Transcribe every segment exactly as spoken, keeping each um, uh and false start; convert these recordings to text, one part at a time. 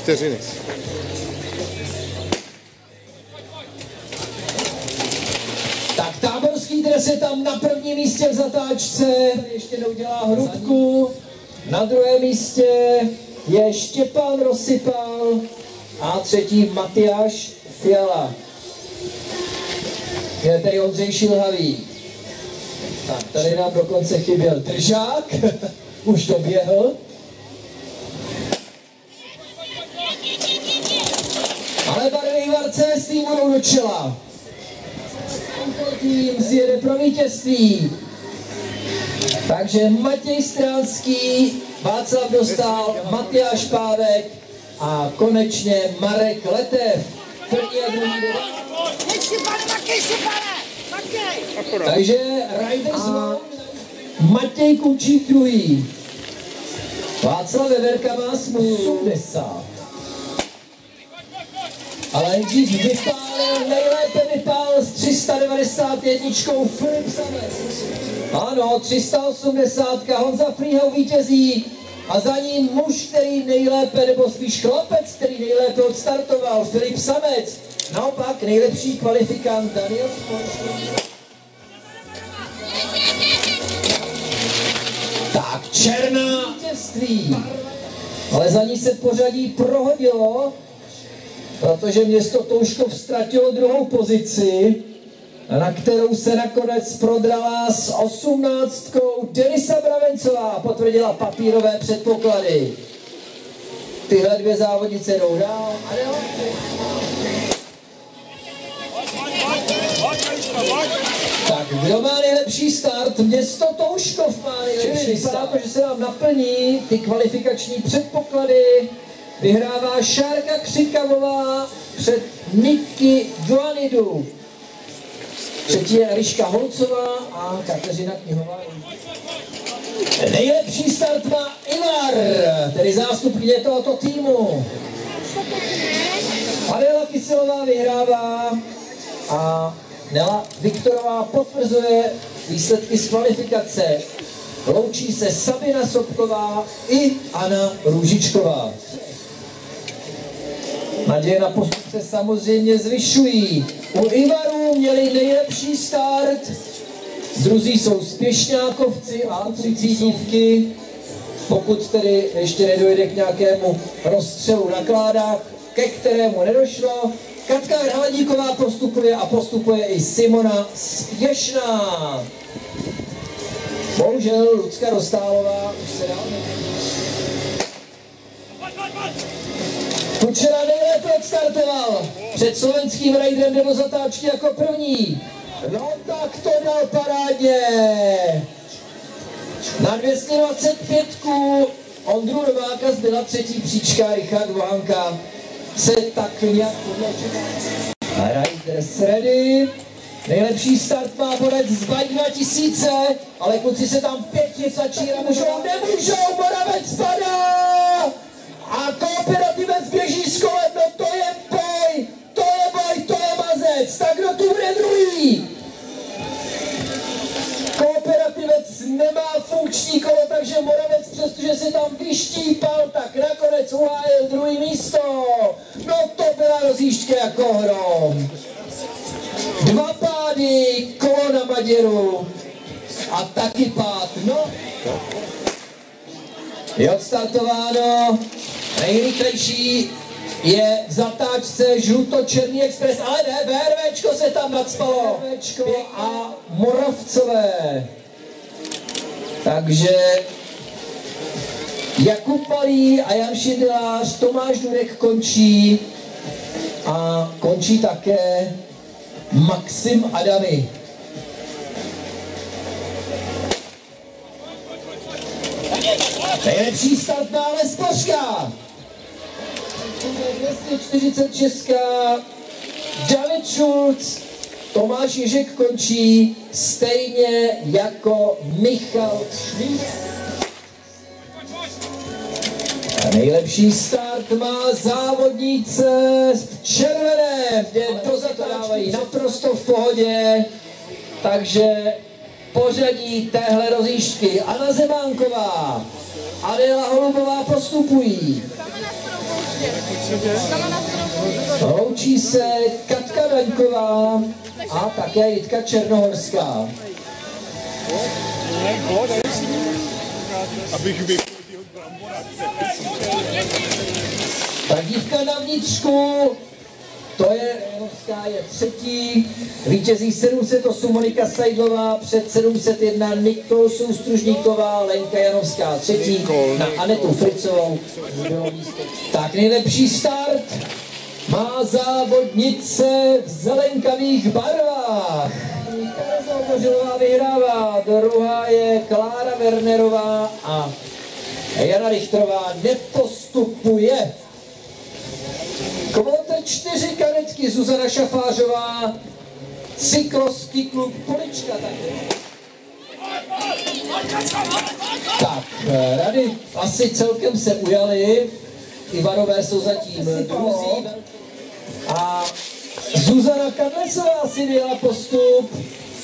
vteřiny. Tak táborský dres je tam na prvním místě v zatáčce, ještě neudělá hrudku. Na druhém místě je Štěpán Rozsypal a třetí Matyáš Fiala. Je tady Ondřej Šilhavý. Tak, tady nám dokonce chyběl Držák, už doběhl. Ale barvy Varce s tím budou do čela. Tým zjede pro vítězství. Takže Matěj Stránský, Václav Dostál, Matyáš Pávek a konečně Marek Letev. První a druhý Takže Riders a Matěj Kučík druhý. Václav Veverka má smůlu osmdesát. Ale Ježíš vypálil, nejlépe vypálil s tři sta devadesát jedna Filip Samec. Ano, tři sta osmdesát, Honza Frýhal vítězí a za ním muž, který nejlépe, nebo spíš chlapec, který nejlépe odstartoval, Filip Samec. Naopak nejlepší kvalifikant Daniel Společný. Tak, černá vítězství. Ale za ní se pořadí prohodilo, protože město Touškov ztratilo druhou pozici, na kterou se nakonec prodrala s osmnáctkou Denisa Bravencová, potvrdila papírové předpoklady. Tyhle dvě závodnice jdou dál. Tak, kdo má nejlepší start? Město Touškov má nejlepší start. Vypadá to, že se nám naplní ty kvalifikační předpoklady. Vyhrává Šárka Křikavová před Niky Joanidu. Třetí je Eliška Holcová a Kateřina Knihová. Nejlepší start má Ivar, tedy zástupkyně tohoto týmu. Adela Kyselová vyhrává a Nela Viktorová potvrzuje výsledky z kvalifikace. Loučí se Sabina Sobková i Anna Růžičková. Naděje na postup se samozřejmě zvyšují. U Ivarů měli nejlepší start. Druzí jsou Spěšňákovci a třicí dívky. Pokud tedy ještě nedojde k nějakému rozstřelu na kládách, ke kterému nedošlo. Katka Hradíková postupuje a postupuje i Simona Spěšná. Bohužel Lucka Dostálová už se dál Kučera nejlépe odstartoval. Před slovenským Raiderem jde do zatáčky jako první. No tak to dal parádně. Na dvě stě dvacet pět Ondru Nováka zbyla třetí příčka, Richard Vohanka se tak nějak podlačil. Raiders ready. Nejlepší start má borec z Bike dva tisíce, ale kluci se tam pěkně začíná, můžou, nemůžou, Moravec padá! A Kooperativec běží s kolem, no to je boj, to je boj, to je mazec, tak kdo tu bude druhý? Kooperativec nemá funkční kolo, takže Moravec, přestože se tam vyštípal, tak nakonec uhájil druhý místo. No to byla rozjížďka jako hrom. Dva pády, kolo na Maděru a taky pád, no. Je odstartováno, nejrychlejší je v zatáčce žluto-černý expres, ale ne, VRVčko se tam nadspalo. VRVčko a Moravcové. Takže Jakub Malý a Jan Šindelář, Tomáš Durek končí a končí také Maxim Adamy. Nejlepší start má Les Plaška. dvě stě čtyřicet šest David Schulz, Tomáš Ježek končí stejně jako Michal Švíc. A nejlepší start má závodnice v červeném, kde do zatáčky naprosto v pohodě. Takže pořadí téhle rozjížďky Anna Zemánková, Adéla Holubová postupují. Loučí se Katka Daňková a také Jitka Černohorská. Tak dívka na vnitřku, to je Janovská, je třetí, vítězí sedm set osm Monika Sajdlová, před sedm set jedna Nikol Soustružníková, Lenka Janovská třetí, na Anetu Fricovou bylo místo. Tak nejlepší start má závodnice v zelenkavých barvách. Tereza Obořilová vyhrává, druhá je Klára Wernerová a Jana Richtrová nepostupuje. Kvote čtyři kadetky Zuzana Šafářová, cyklovský klub Polička. Tak, rady asi celkem se ujaly, Ivanové jsou zatím druzí. A Zuzana Kadlecová si dělá postup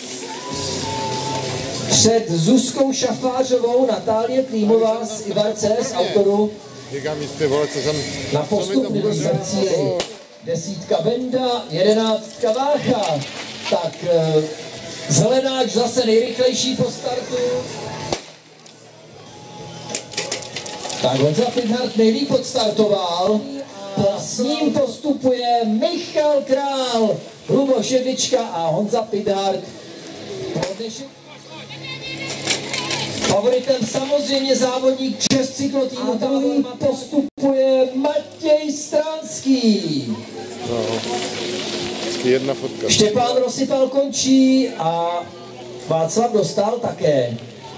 před Zuzkou Šafářovou, Natálie Klímová z Ivarce z autoru. Na postup nedostací desítka Benda, jedenáctka Vácha. Tak Zelenáč zase nejrychlejší po startu. Tak Honza Pidhart nejlíp odstartoval. S ním postupuje Michal Král, Luboš Jedlička a Honza Pidhart. Favoritem samozřejmě závodník Čes cyklotýmu, druhý postupuje Matěj Stránský. No, jedna fotka. Štěpán Rosypal končí a Václav Dostal také.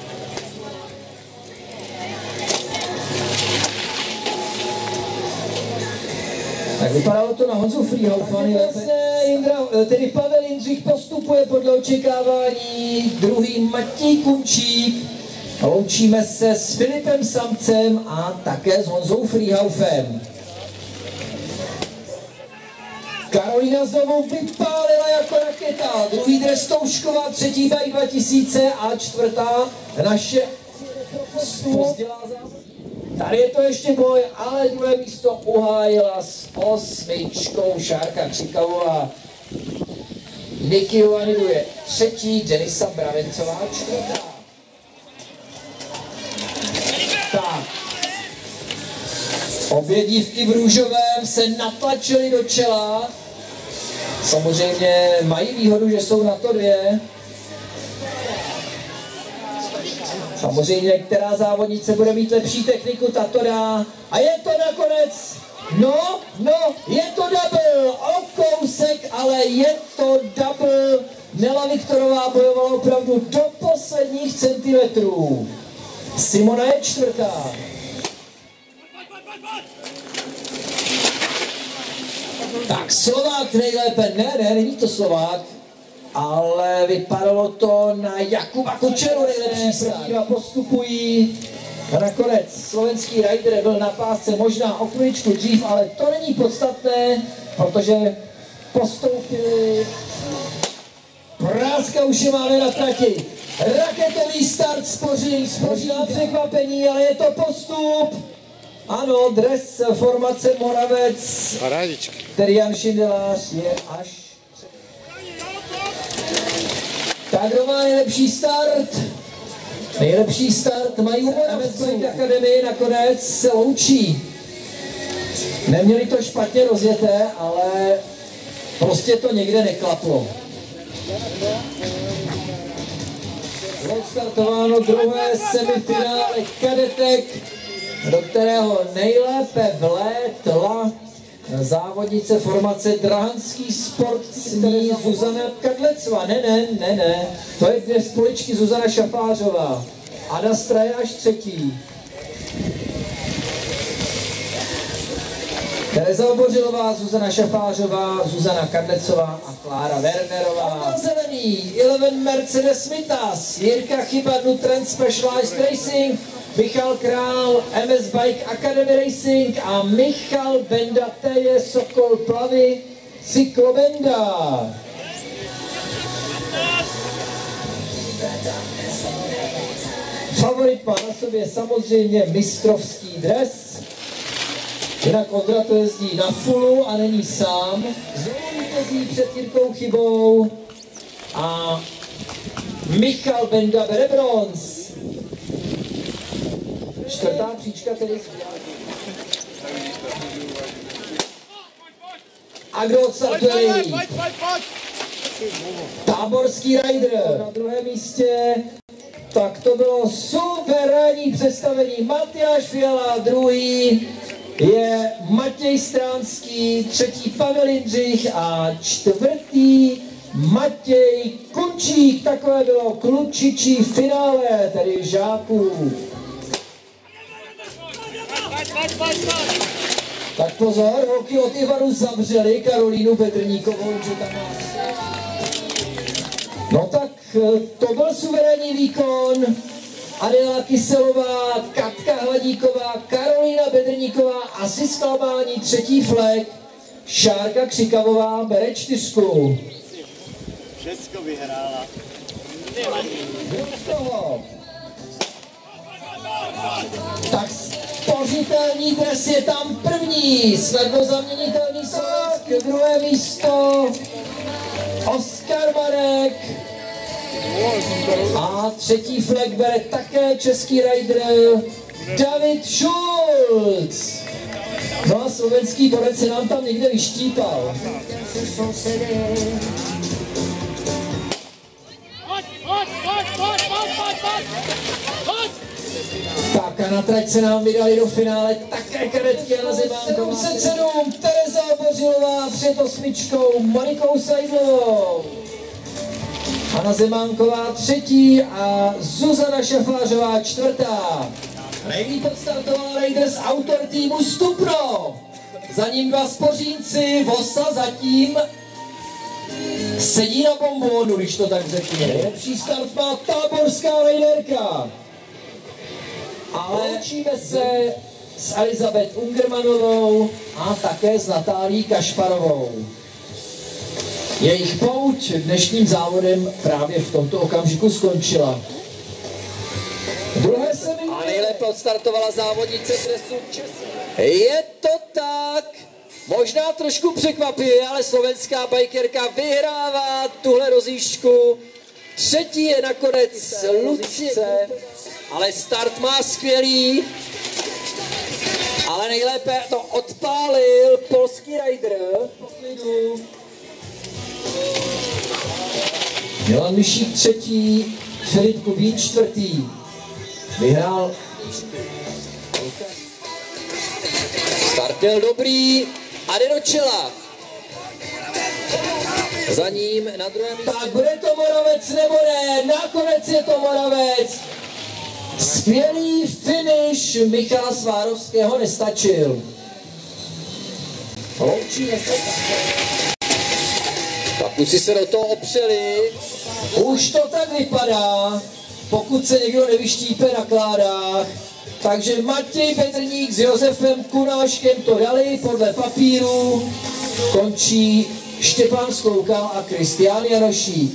Tak vypadalo to na Honzu Frýhoufany. Tedy Pavel Jindřich postupuje podle očekávání, druhý Matěj Kunčík. Loučíme se s Filipem Samcem a také s Honzou Frýhoufem. Karolína znovu vypálila jako raketa, druhý dres Toušková, třetí bajk dva tisíce a čtvrtá naše pozdělá závodník. Tady je to ještě boj, ale druhé místo uhájila s osmičkou Šárka Křikavová. Niky Joanidu je třetí, Denisa Bravencová čtvrtá. Tak. Obě dívky v růžovém se natlačily do čela. Samozřejmě mají výhodu, že jsou na to dvě. Samozřejmě, která závodnice bude mít lepší techniku, ta to dá. A je to nakonec, no, no, je to double, o kousek, ale je to double. Nela Viktorová bojovala opravdu do posledních centimetrů. Simona je čtvrtá. Tak Slovák nejlépe, ne, ne, není to Slovák, ale vypadalo to na Jakuba Kučeru nejlepší start. Dva postupují a nakonec slovenský rider byl na pásce možná o chviličku dřív, ale to není podstatné, protože postoupili. Práska už je máme na trati. Raketový start spoří, spoří na překvapení, ale je to postup. Ano, dres formace Moravec, který Jan Šindelář je až. Tak kdo má nejlepší start? Nejlepší start mají u em es Bike Academy, nakonec se loučí. Neměli to špatně rozjeté, ale prostě to někde neklaplo. Odstartováno druhé semifinále kadetek, do kterého nejlépe vlétla závodnice formace Drahanský sport sní Zuzana Kadlecová. Ne, ne, ne, ne. To je dnes Poličky Zuzana Šafářová. Adastra je až třetí. Tereza Obořilová, Zuzana Šafářová, Zuzana Kadlecová a Klára Wernerová. Zelený, jedenáct Mercedes Mitas, Jirka Chyba, Nutrend Specialized Racing, Michal Král, em es Bike Academy Racing a Michal Benda, T J Sokol Plavy, Cyklo Benda. Favorit má na sobě samozřejmě mistrovský dres. Jinak Ondra to jezdí na fullu a není sám. Znovu vítězí před Jirkou Chybou a Michal Benda bere bronz. Čtvrtá příčka tedy. A kdo odstartuje? Táborský rider na druhém místě. Tak to bylo suverénní představení. Matyáš Fiala, druhý je Matěj Stránský, třetí Pavel Jindřich a čtvrtý Matěj Kunčík. Takové bylo klučičí finále, tedy žáků. Tak pozor, holky od Ivaru zavřeli Karolínu Bedrníkovou, že tam má... No tak to byl suverénní výkon. Adela Kyselová, Katka Hladíková, Karolína Bedrníková, asi zklamání, třetí flek. Šárka Křikavová bere čtyřku. Všecko vyhrála. Kdo z toho? Tak spořitelný dres je tam první, snadno zaměnitelný slovenský, druhé místo Oskar Marek a třetí flag bere také český rider David Schulz. No a slovenský borec se nám tam někde vyštípal. Tak a na trať se nám vydali do finále také kadetky a na Zemánková. sedm set sedm Tereza Bořilová před osmičkou Monikou Sajdlovou. Anna Zemánková třetí a Zuzana Šafářová čtvrtá. Nejlíp odstartoval rider z autor týmu Stupno. Za ním dva spořínci, Vosa zatím sedí na bombónu, když to tak řekne. Nejlepší start má táborská riderka. Ale učíme se s Elizabeth Ungermanovou a také s Natálí Kašparovou. Jejich pouť dnešním závodem právě v tomto okamžiku skončila. Druhé se mi... A nejlépe odstartovala závodnice dresu České. Je to tak. Možná trošku překvapivě, ale slovenská bajkerka vyhrává tuhle rozjížďku. Třetí je nakonec Lucie, ale start má skvělý. Ale nejlépe to odpálil polský rider. Milan Myšík třetí, Filip Kubín čtvrtý. Vyhrál. Start byl dobrý a jde do čela. Za ním na druhém místě. Tak bude to Moravec nebo ne? Nakonec je to Moravec. Skvělý finish Michala Svárovského nestačil. Loučíme se. Tak už si se do toho opřeli. Už to tak vypadá, pokud se někdo nevyštípe na kládách. Takže Matěj Bedrník s Josefem Kunáškem to dali podle papíru. Končí Štěpán Skoukal a Kristián Janošík.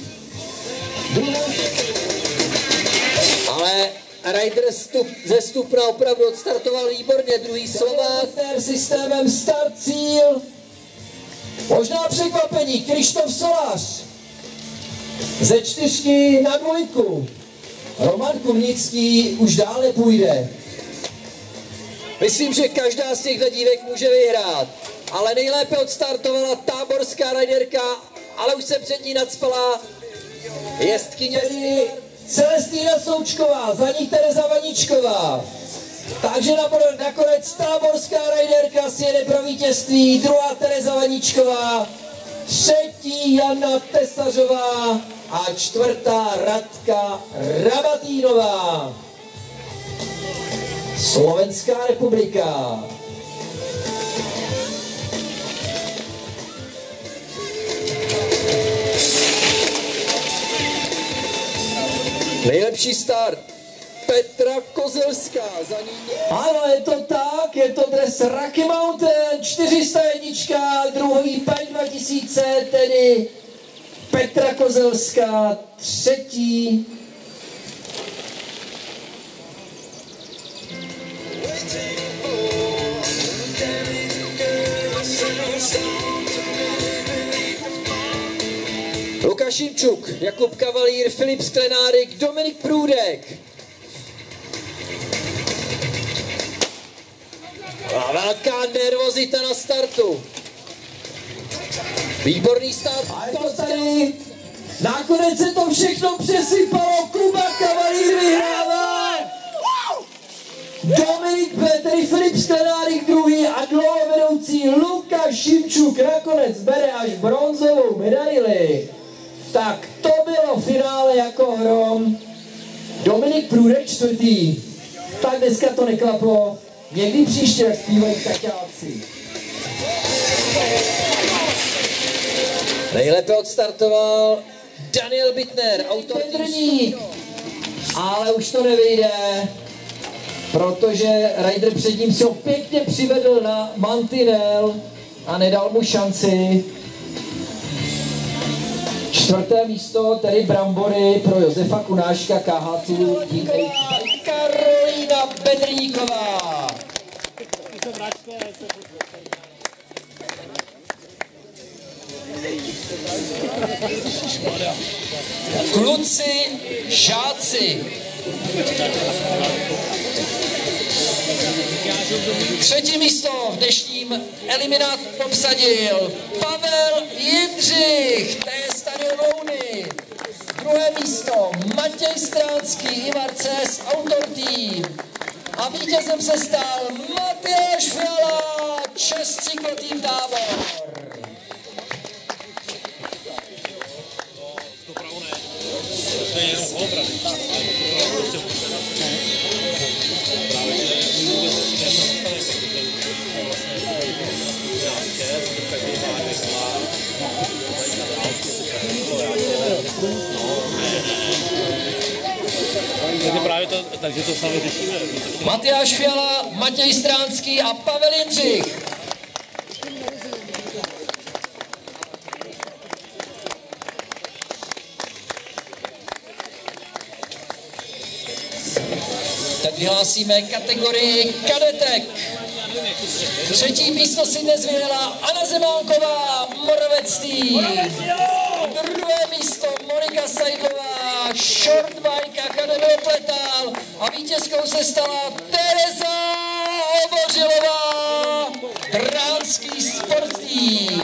Ale rider stup, ze Stupna opravdu odstartoval výborně, druhý Slovák. Systémem start cíl. Možná překvapení, Krištof Solář. Ze čtyřky na dvojku. Roman Kuvnický už dále půjde. Myslím, že každá z těchto dívek může vyhrát. Ale nejlépe odstartovala táborská riderka, ale už se před ní nacpala jezdkyně Celestína Součková, za ní Tereza Vaničková. Takže nakonec táborská riderka si jede pro vítězství, druhá Tereza Vaničková, třetí Jana Tesařová a čtvrtá Radka Rabatínová. Slovenská republika. Nejlepší start Petra Kozelská, za ní... Ano, je to tak, je to dres Rocky Mountain, čtyři sta jedna, druhý Pine dva tisíce, tedy Petra Kozelská, třetí. Šimčuk, Jakub Kavalír, Filip Sklenárik, Dominik Průdek. A velká nervozita na startu. Výborný start. A je to tady. Nakonec se to všechno přesypalo. Kuba Kavalír vyhrává. Dominik, tedy Filip Sklenárik druhý a dlouhovedoucí Lukáš Šimčuk nakonec bere až bronzovou medaili. Tak to bylo finále jako hrom. Dominik Průdek čtvrtý. Tak dneska to neklaplo. Někdy příště zpívají taťáci. Nejlépe odstartoval Daniel Bittner, autor Drník. Ale už to nevyjde, protože rider před ním si ho pěkně přivedl na mantinel a nedal mu šanci. Čtvrté místo, tedy brambory pro Josefa Kunáška, K H T a Karolína Bedrníková. Kluci, žáci. Třetí místo v dnešním eliminátu obsadil Pavel Jindřich, to je Stadion Louny. Druhé místo Matěj Stránský, Ivar Ces, Autor Tým. A vítězem se stal Matyáš Fiala, Čes Cyklotým Tábor. Právě to, takže to sami řešíme. Matyáš Fiala, Matěj Stránský a Pavel Jindřich. Teď vyhlásíme kategorii kadetek. Třetí místo si dnes vyhrála Anna Zemánková, Moravectý. Druhé místo Monika Sajdlová, shortbike Akademie Pletal. A vítězkou se stala Tereza Obořilová, Tránský sporttým.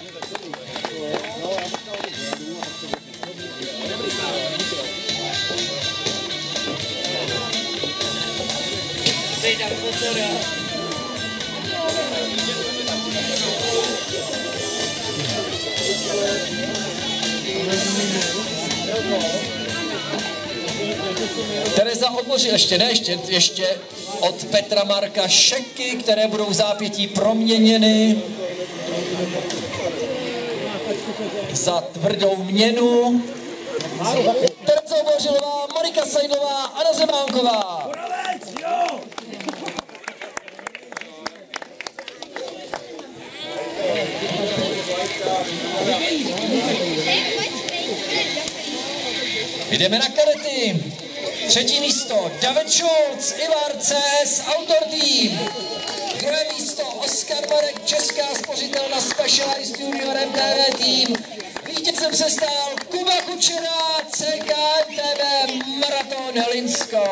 Tereza Oboři, ještě ne, ještě, ještě od Petra Marka šeky, které budou v zápětí proměněny za tvrdou měnu. Tereza Obořilová, Monika Sajdlová, Anna Zemánková. Jdeme na kadety. Třetí místo David Schulz, Ivar Ces, Autor Tým. Druhé místo Oskar Marek, Česká spořitelna Specialized Junior M T V tým. Vítězem se stal Kuba Kučera, C K M T V Maraton Helinsko.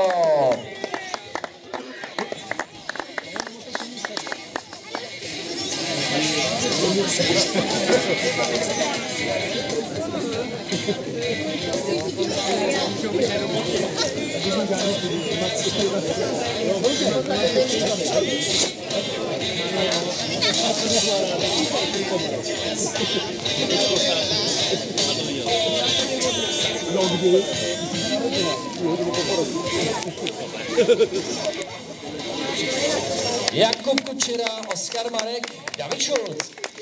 Jakub Kučera, Oskar Marek, David Schulz.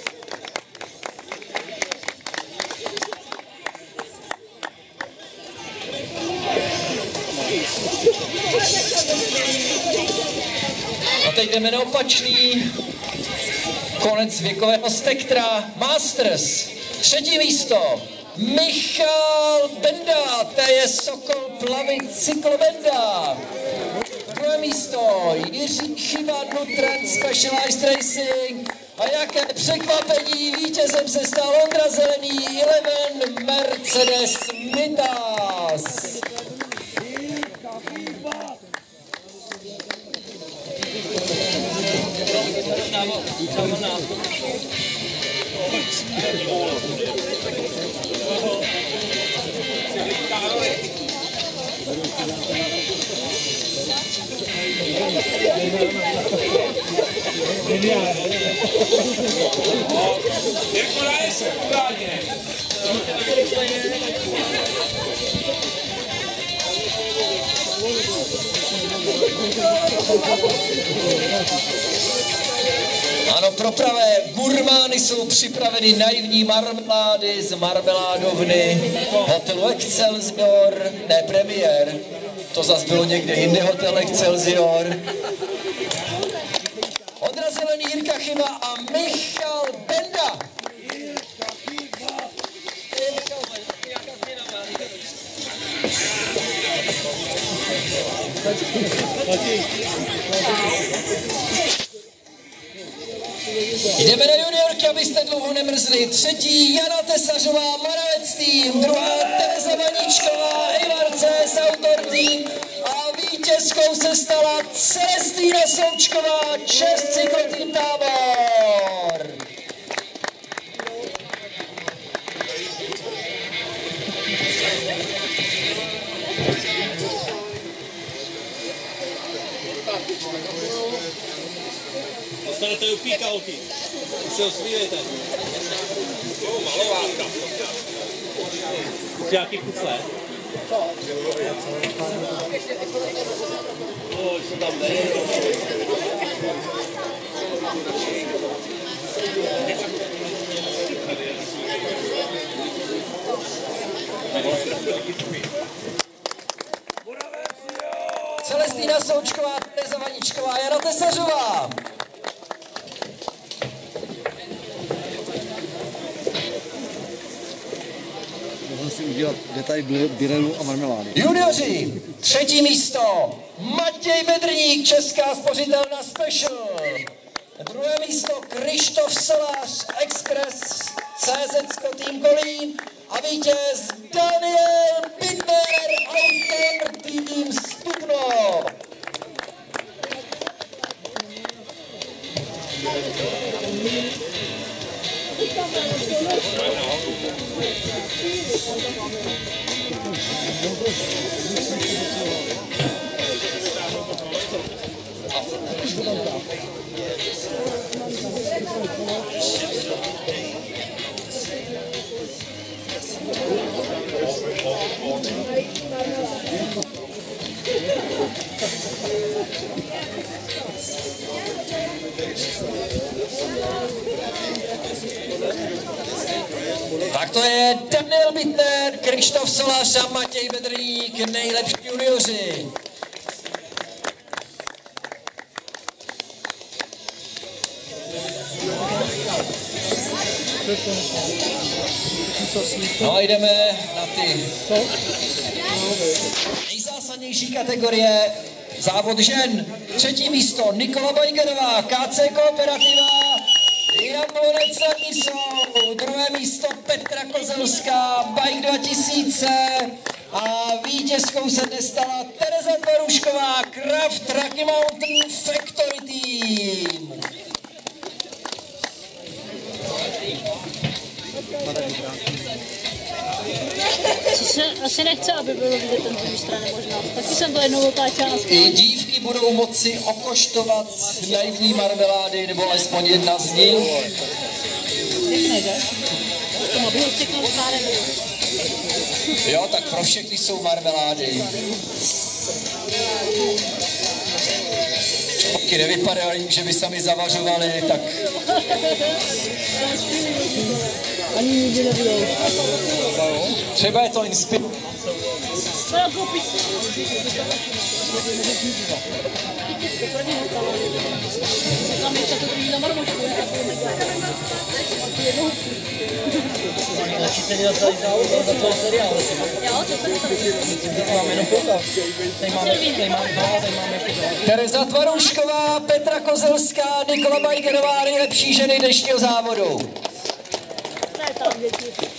A teď jdeme na opačný konec věkového spektra. Masters, třetí místo. Michal Benda, to je Sokol Plavit Cyklobenda. Druhé místo Jiří Chyba, Nutrend Specialized Racing. A jaké překvapení, vítězem se stal Ondra Zelený, Eleven Mercedes Mitas. Ano, pro pravé gurmány jsou připraveny naivní marmelády z marmeládovny hotelu Excelsior, ne Premiér, to zase bylo někde jinde, hotel Excelsior. Ondra Zelený, Jirka Chyba a Michal Benda. Jdeme na juniorky, abyste dlouho nemrzli. Třetí Jana Tesařová, Moravec tým, druhá Tereza Vaníčková, Ivarce, Autor tým a vítězkou se stala Celestína Součková, Čes cyklotým Tábor. Dostanete upíka, holky. Už se osvíjejte. Malovánka. Nějaký kucle. O, už se tam nejde. Celestína Součková, Tereza Vaníčková, Jana Tesařová. Mohl si udělat detail birelu a marmelády. Junioři, třetí místo, Matěj Bedrník, Česká spořitelna Special. Druhé místo, Krištof Solář, Express, C Z Tým Kolín. A vítěz Daniel Bittner, Autor tým Stupno. Tak to je Daniel Bittner, Krištof Solář a Matěj Bedrník, nejlepší junioři. No a jdeme na ty nejzásadnější kategorie. Závod žen. Třetí místo Nikola Bajgerová, K C Kooperativa, Jan Bonec na Tisou. Druhé místo Petra Kozelská, Bike dva tisíce. A vítězkou se dnes stala Tereza Tvarušková, Craft Rocky Mountain Factory Team. Se, asi nechce, aby bylo vidět ten druhý strany možná. Taky jsem to jednou otáčela. I dívky budou moci okoštovat naivní marmelády, nebo alespoň jedna z nich. Pěkné, že? To má bylo všechno zvládat. Jo, tak pro všechny jsou marmelády. Čoky nevypadají, že by sami zavařovali, tak... Ani nikdy nebudou. Třeba je to inspirace. Tam je to druhý na marmočku. Lepší peníze za za tvoj seriál. Jo, to jsem to To máme jenom koukal. Tady máme, tady máme, tady máme. Tereza Tvaroušková, Petra Kozelská, Nikola Bajgerová, nejlepší ženy dnešního závodu. To je tam děti.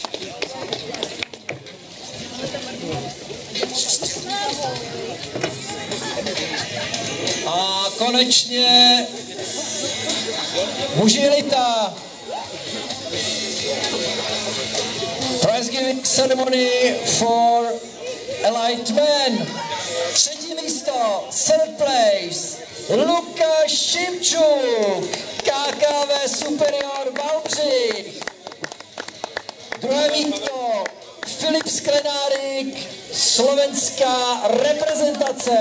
A konečně muži elita. Prize giving ceremony for elite men. Třetí místo, third place, Lukáš Šimčuk, K K V Superior Valdřich. Druhé místo, Filip Sklenárik, slovenská reprezentace.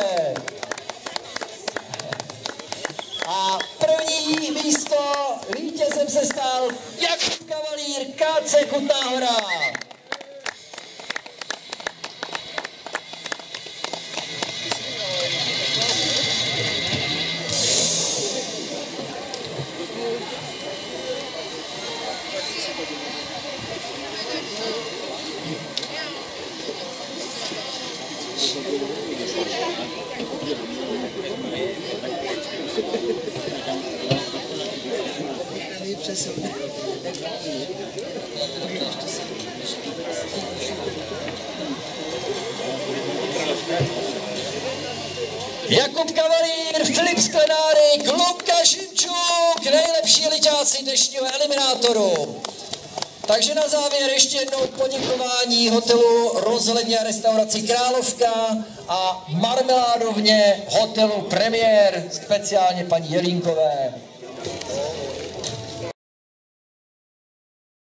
A první místo vítězem se stal Jakub Kavalír, K C Kutná Hora. Jakub Kavalír, Filip Sklenárik, Lukáš Šimčuk, nejlepší eliťáci dnešního eliminátoru. Takže na závěr ještě jednou poděkování hotelu Rozhledně a restauraci Královka a marmeládovně hotelu Premiér, speciálně paní Jelínkové.